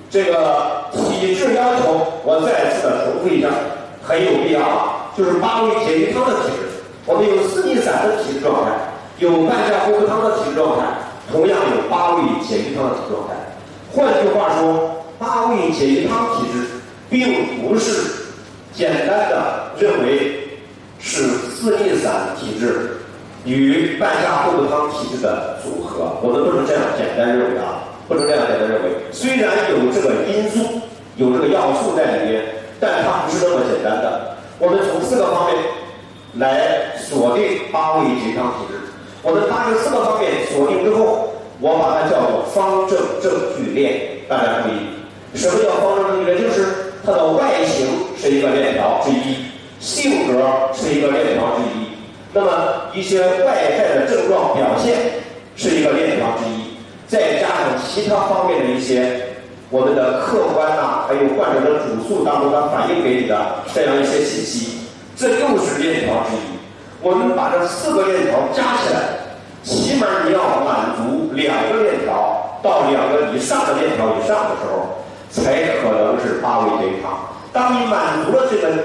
这个体质要求，我再次的重复一下，很有必要啊，就是八味解郁汤的体质。我们有四逆散的体质状态，有半夏厚朴汤的体质状态，同样有八味解郁汤的体质状态。换句话说，八味解郁汤体质并不是简单的认为是四逆散体质与半夏厚朴汤体质的组合，我们不能这样简单认为啊，不能这样简单认为。虽然有这个因素，有这个要素在里面，但它不是那么简单的。我们从4个方面来锁定八味解郁汤体质。我们把这4个方面锁定之后，我把它叫做方正正聚链。大家注意，什么叫方正正聚链？就是它的外形是一个链条之一，性格是一个链条之一，那么一些外在的症状表现是一个链条之一，再加上其他方面的一些我们的客观还有患者的主诉当中它反映给你的这样一些信息，这又是链条之一。我们把这4个链条加起来，起码你要满足2个链条到2个以上的链条以上的时候，才可能是八味解郁汤。当你满足了这个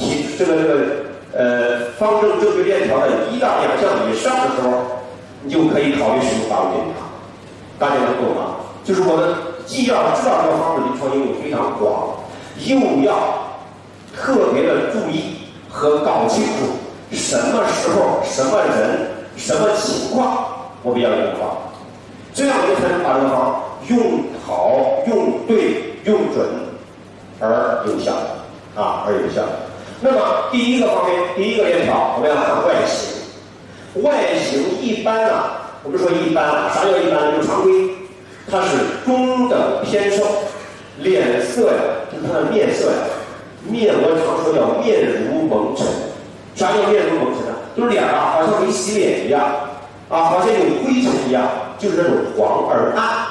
方正正聚链条的1到2项以上的时候，你就可以考虑使用八味解郁汤。大家能懂吗？就是我们既要知道这个方子临床应用非常广，又要特别的注意和搞清楚什么时候、什么人、什么情况我们要用方，这样我们才能把这个方用好、用对、用准而有效而有效。那么第一个方面，第一个链条，我们要看外形。外形一般我们说一般啥叫一般？就常规，它是中等偏瘦，脸色就是它的面色面我常说叫面如蒙尘。啥叫面如蒙尘呢？就是脸好像没洗脸一样好像有灰尘一样，就是那种黄而暗，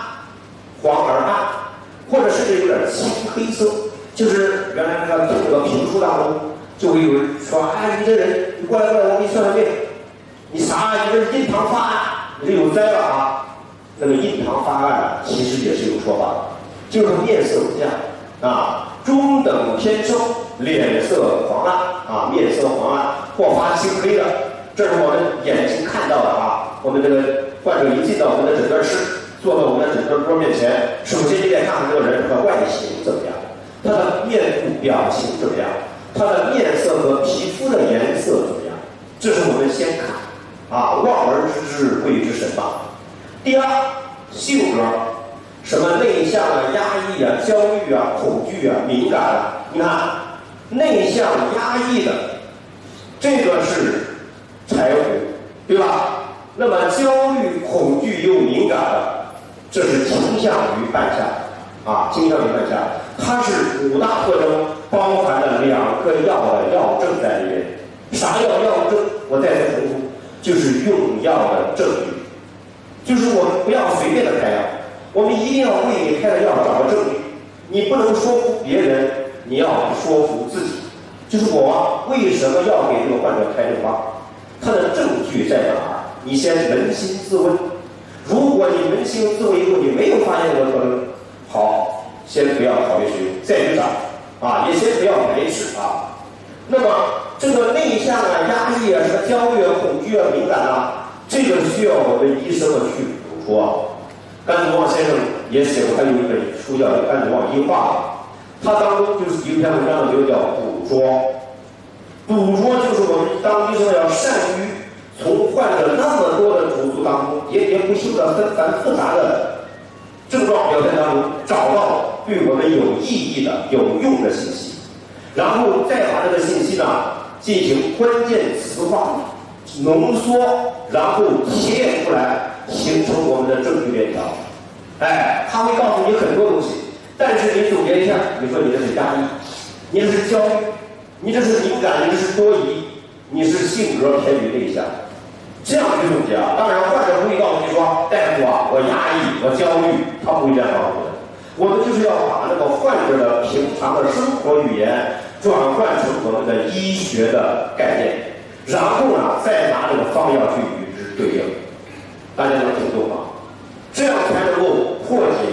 或者甚至有点青黑色。就是原来那个评书当中就会有人说你这人，你过来，我给你算算命，你啥？你这是印堂发暗，你这有灾了那个印堂发暗其实也是有说法的，就是面色不佳中等偏瘦，脸色黄暗面色黄暗或发青黑的，这是我们眼睛看到的我们这个患者一进到我们的诊断室，坐到我们的诊断桌面前，首先你得看看这个人的外形怎么样，他的面部表情怎么样，他的面色和皮肤的颜色怎么样，这是我们先看望而知之，谓之神吧。第二，性格，什么内向压抑焦虑恐惧敏感你看内向压抑的，这个是柴胡，对吧？那么焦虑恐惧又敏感的，这是倾向于半夏倾向于半夏。它是5大特征，包含了2个药的药证在里面。啥叫药证？我再次重复，就是用药的证据，就是我们不要随便的开药，我们一定要为你开的药找个证据。你不能说服别人，你要说服自己。就是我为什么要给这个患者开这个方，它的证据在哪儿？你先扪心自问。如果你扪心自问以后你没有发现我的特征，好，先不要考虑使用，再去找也先不要排斥那么这个内向压抑什么焦虑恐惧敏感这个需要我们医生去捕捉。甘祖望先生也写过，他有一本书叫《甘祖望医话》，他当中就是有一篇文章的就叫捕捉。捕捉就是我们当医生要善于从患者那么多的主诉当中，喋喋不休的纷繁复杂的症状表现当中，找到对我们有意义的、有用的信息，然后再把这个信息进行关键词化、浓缩，然后提炼出来，形成我们的证据链条。他会告诉你很多东西，但是你总结一下，你说你这是压抑，你这是焦虑，你这是敏感，你这是多疑，你是性格偏于内向，这样去总结当然，患者不会告诉你说，大夫我压抑，我焦虑，他不会这样告诉你的。我们就是要把那个患者的平常的生活语言转换成我们的医学的概念，然后再拿这个方药去与之对应。大家能听懂吗？这样才能够破解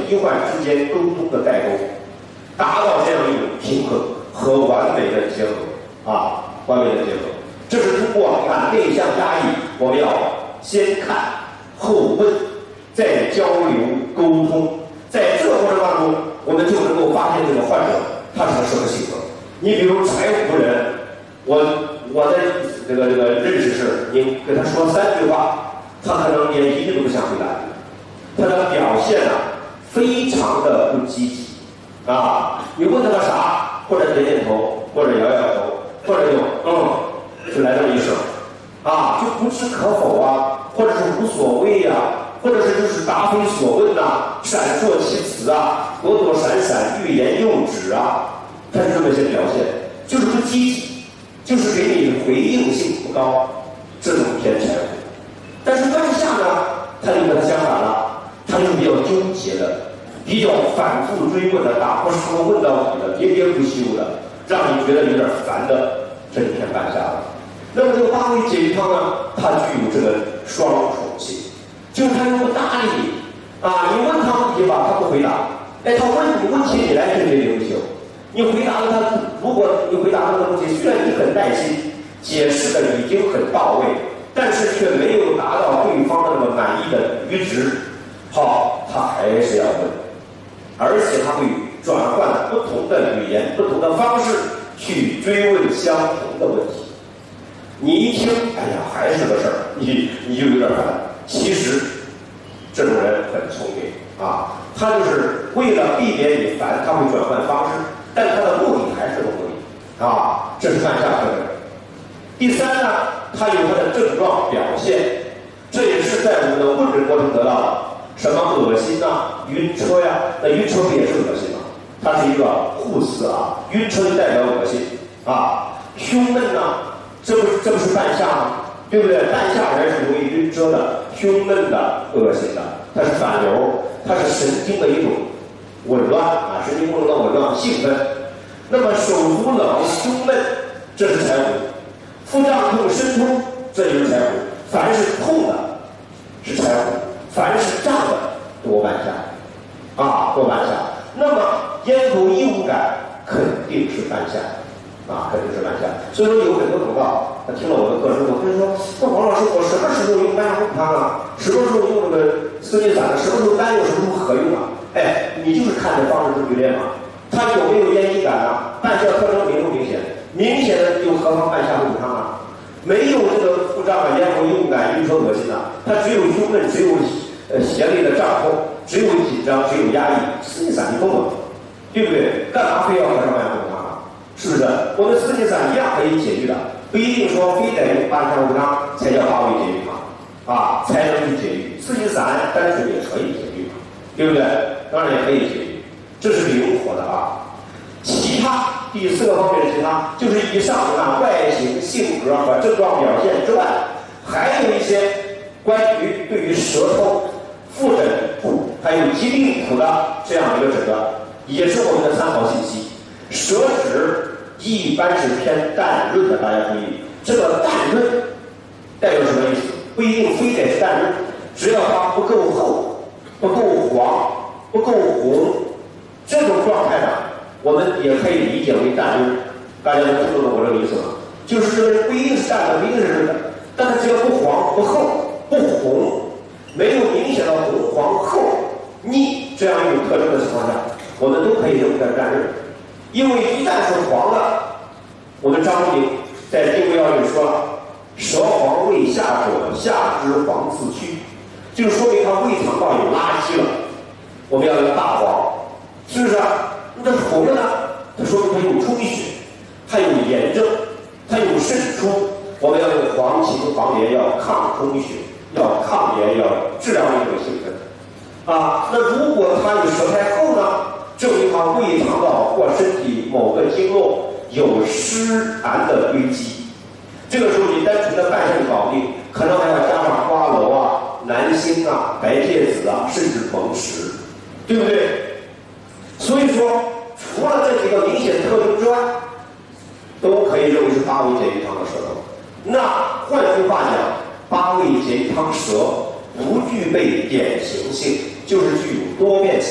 医患之间沟通的代沟，达到这样一种平衡和完美的结合啊，完美的结合。这是通过内向压抑，我们要先看后问，再交流沟通，在这个过程当中，我们就能够发现这个患者他是个什么性格。你比如财务人，我的这个认识是，你给他说3句话，他可能连一句都不想回答你，他的表现非常的不积极啊。你问他个啥，或者点点头，或者摇摇头，或者就来这么一声啊，就不置可否啊，或者是无所谓啊，或者是就是答非所问呐，闪烁其词啊，躲躲闪闪，欲言又止啊，他是这么一些表现，就是不积极，就是给你回应性不高，这种偏财务。但是当下呢，他就跟他相反了，他就比较纠结的，比较反复追问的，打破石头问到底的，喋喋不休的，让你觉得有点烦的，这就偏半夏了。那么这个八味解郁汤呢，它具有这个双重性，就是他又不搭理你啊，你问他问题吧，他不回答，他问你问起你来特别优秀，你回答了他，如果你回答了他的问题，虽然你很耐心，解释的已经很到位，但是却没有达到对方的那么满意的阈值，好，他还是要问，而且他会转换不同的语言、不同的方式去追问相同的问题。你一听，哎呀，还是个事儿，你就有点烦。其实这种人很聪明啊，他就是为了避免你烦，他会转换方式，但他的目的还是个目的啊，这是半夏特征。第三呢，它有它的症状表现，这也是在我们的问诊过程得到的。什么恶心呐、晕车呀？那晕车不也是恶心吗？它是一个互似啊，晕车就代表恶心啊。胸闷呢，这不是半夏吗？对不对？半夏人是容易晕车的、胸闷的、恶心的，它是反流，它是神经的一种紊乱啊，神经功能的紊乱、兴奋。那么手足冷、胸闷，这是财谷。腹胀痛、身痛，这就是财谷。凡是痛的是财谷，凡是胀的多半夏啊，多半夏。那么咽口异物感肯定是半夏啊，肯定是半夏。所以说有很多同道，他听了我的课之后，他就说：“那王老师，我什么时候用半夏红汤啊？什么时候用那个四季散？什么时候单用？什么时候合用啊？”哎，你就是看这方式证据链嘛。它有没有咽气感啊？半夏特征明不明显？明显的就何妨半夏红汤啊？没有这个腹胀啊、咽喉异物感、晕车恶心啊，它只有胸闷，只有胁肋的胀痛，只有紧张，只有压抑。四季散你懂吗？对不对？干嘛非要喝上半夏红汤啊？是不是？我们四季散一样可以解郁的，不一定说非得用半夏红汤才叫八味解郁汤啊，才能去解郁。四季散单纯也可以解郁，对不对？当然也可以解郁，这是灵活的啊。其他第4个方面的其他，就是以上外形、性格和症状表现之外，还有一些关于对于舌头、腹诊谱还有疾病谱的这样一个诊断，也是我们的参考信息。舌质一般是偏淡润的，大家注意，这个淡润代表什么意思？不一定非得是淡润，只要它不够厚、不够黄、不够红，这种状态呢，我们也可以理解为淡润。大家能听懂我这个意思吗？就是这个不一定是淡的，不一定是润的，但是只要不黄、不厚、不红，没有明显的红、黄、厚、腻这样一种特征的情况下，我们都可以认为它是淡润。因为一旦是黄的，我们张明在定位要领说了，舌黄胃下者，下肢黄自驱，就说明它胃肠道有垃圾了。我们要用大黄，是不是啊？那红了呢，它说明它有充血，它有炎症，它有渗出。我们要用黄芩、黄连，要抗充血，要抗炎，要治疗一种兴奋啊。那如果它有舌苔厚呢，证明它胃肠道或身体某个经络有湿痰的堆积。这个时候你单纯的半夏搞定，可能还要加上花楼啊、南星啊、白芥子啊，甚至蒙石，对不对？所以说，除了这几个明显特征之外，都可以认为是八味解郁汤的舌头。那换句话讲，八味解郁汤舌不具备典型性，就是具有多变性。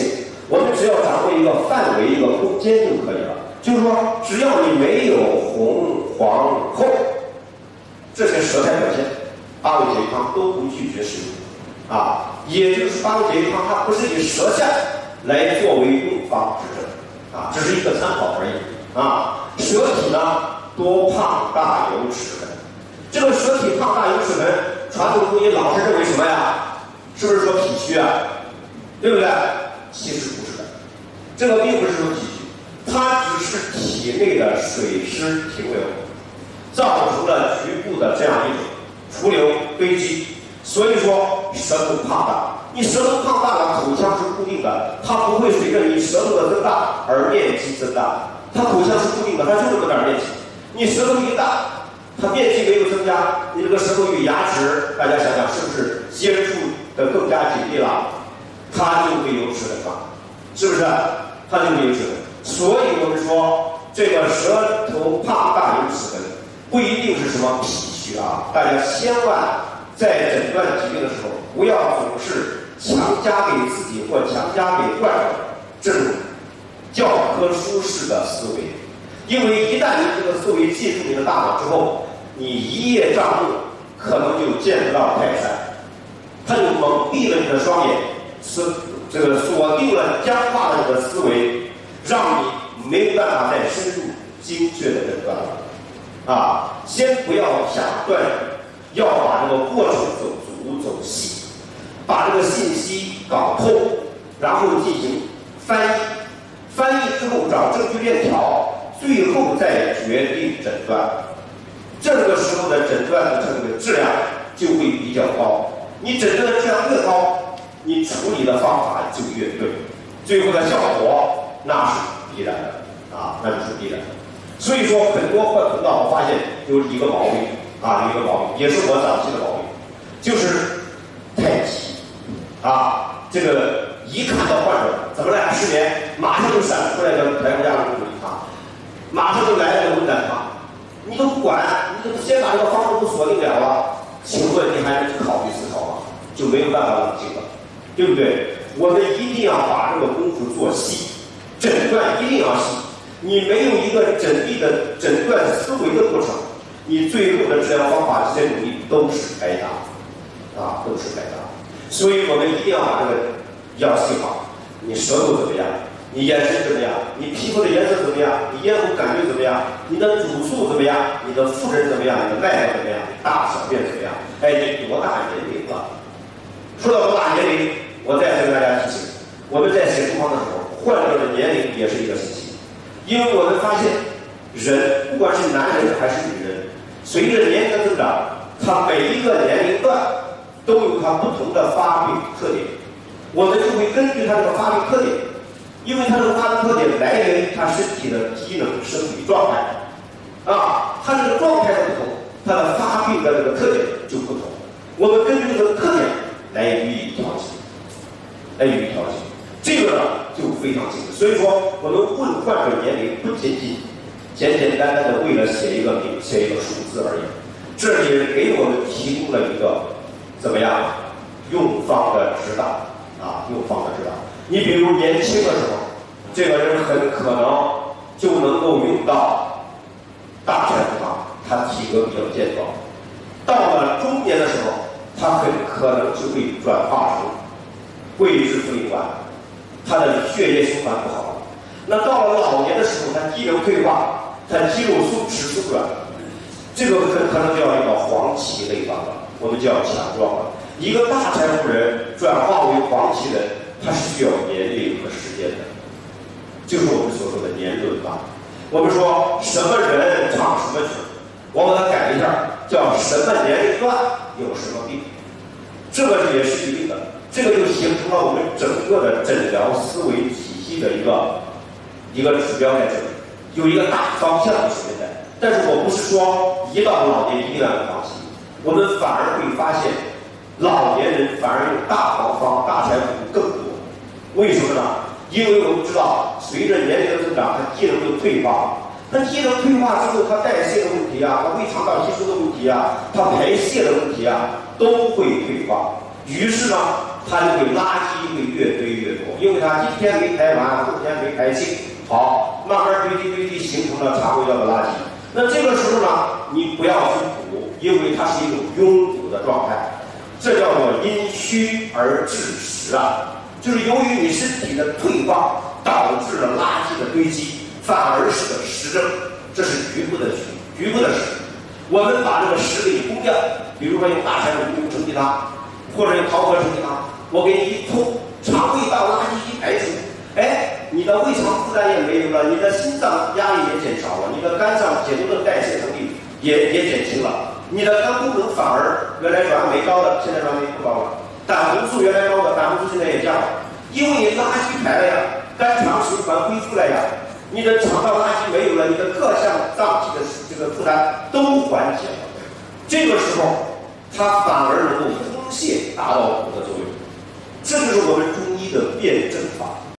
我们只要掌握一个范围、一个空间就可以了。就是说，只要你没有红、黄、厚这些舌苔表现，八味解郁汤都不拒绝使用啊。也就是八味解郁汤它不是以舌象来作为用方指证啊，这是一个参考而已啊。舌体呢多胖大有齿痕，这个舌体胖大有齿痕，传统中医老是认为什么呀？是不是说脾虚啊？对不对？其实不是的，这个并不是说脾虚，它只是体内的水湿停留，造成了局部的这样一种浮流堆积。所以说舌头胖大，你舌头胖大了，口腔是固定的，它不会随着你舌头的增大而面积增大，它口腔是固定的，它就这么点面积。你舌头一大，它面积没有增加，你这个舌头与牙齿，大家想想是不是接触的更加紧密了？它就会有齿痕嘛，是不是？它就会有齿痕。所以我们说，这个舌头胖大有齿痕，不一定是什么脾虚啊，大家千万在诊断疾病的时候，不要总是强加给自己或强加给患者这种教科书式的思维，因为一旦你这个思维进入你的大脑之后，你一叶障目，可能就见不到泰山，它就蒙蔽了你的双眼，这个锁定了僵化的你的思维，让你没有办法再深入精确的诊断了啊！先不要想断语，要把这个过程走足走细，把这个信息搞透，然后进行翻译，翻译之后找证据链条，最后再决定诊断。这个时候的诊断的这个质量就会比较高，你诊断的质量越高，你处理的方法就越对，最后的效果那是必然的啊，那就是必然的。所以说，很多患头脑，我发现有一个毛病啊，有一个毛病，也是我早期的毛病，就是太急啊。这个一看到患者怎么来失眠，马上就闪出来个排骨架骨理汤，马上就来了个温胆汤，你都不管，你就先把这个方子都锁定了，请问你还能去考虑思考吗？就没有办法冷静了，对不对？我们一定要把这个功夫做细，诊断一定要细。你没有一个缜密的诊断思维的过程，你最后的治疗方法这些努力都是白搭啊，都是白搭。所以我们一定要把这个要细化。你舌头怎么样？你眼神怎么样？你皮肤的颜色怎么样？你咽喉感觉怎么样？你的主诉怎么样？你的腹诊怎么样？你的脉搏怎么样？你大小便怎么样？哎，你多大年龄了？说到多大年龄，我再跟大家提醒，我们在写处方的时候，患者的年龄也是一个信息。因为我们发现，人不管是男人还是女人，随着年龄的增长，他每一个年龄段都有他不同的发病特点，我们就会根据他这个发病特点，因为他这个发病特点来源于他身体的机能、生理状态，啊，他这个状态的不同，他的发病的这个特点就不同，我们根据这个特点来予以调节，这个呢就非常清楚。所以说，我们问患者年龄不仅仅简简单单的为了写一个名、写一个数字而已，这也给我们提供了一个怎么样用方的指导啊，用方的指导。你比如年轻的时候，这个人很可能就能够用到大柴胡汤，他体格比较健壮；到了中年的时候，他很可能就会转化成桂枝茯苓丸。他的血液循环不好了，那到了老年的时候，他机能退化，他肌肉松弛松软，这个很可能就要用到黄芪类方了，我们就要强壮了。一个大柴胡人转化为黄芪人，他是需要年龄和时间的，就是我们所说的年轮法。我们说什么人唱什么曲，我把它改一下，叫什么年龄段有什么病，这个也是一定的。这个就形成了我们整个的诊疗思维体系的一个指标在这里，有一个大方向的存在。但是我不是说一到老年一定要放弃，我们反而会发现，老年人反而用大黄方、大柴胡更多。为什么呢？因为我们知道，随着年龄的增长，它机能就退化。它机能退化之后，它代谢的问题啊，它胃肠道吸收的问题啊，它排泄的问题啊，都会退化。于是呢，它就会垃圾会越堆越多， 因为它今天没排完，后天没排清，好，慢慢堆积，形成了肠胃道的垃圾。那这个时候呢，你不要去补，因为它是一种拥堵的状态，这叫做因虚而致实啊，就是由于你身体的退化导致了垃圾的堆积，反而是个实症，这是局部的实。我们把这个实给你攻掉，比如说用大柴胡用承气汤，或者用桃核承气汤，我给你一冲，肠胃道垃圾一排除，哎，你的胃肠负担也没有了，你的心脏压力也减少了，你的肝脏解毒的代谢能力也减轻了，你的肝功能反而原来转氨酶高的，现在转氨酶不高了，胆红素原来高的，胆红素现在也降了，因为你垃圾排了呀，肝肠循环恢复了呀。你的肠道垃圾没有了，你的各项脏器的这个负担都缓解了，这个时候它反而能够通泻，达到补的作用。这就是我们中医的辩证法。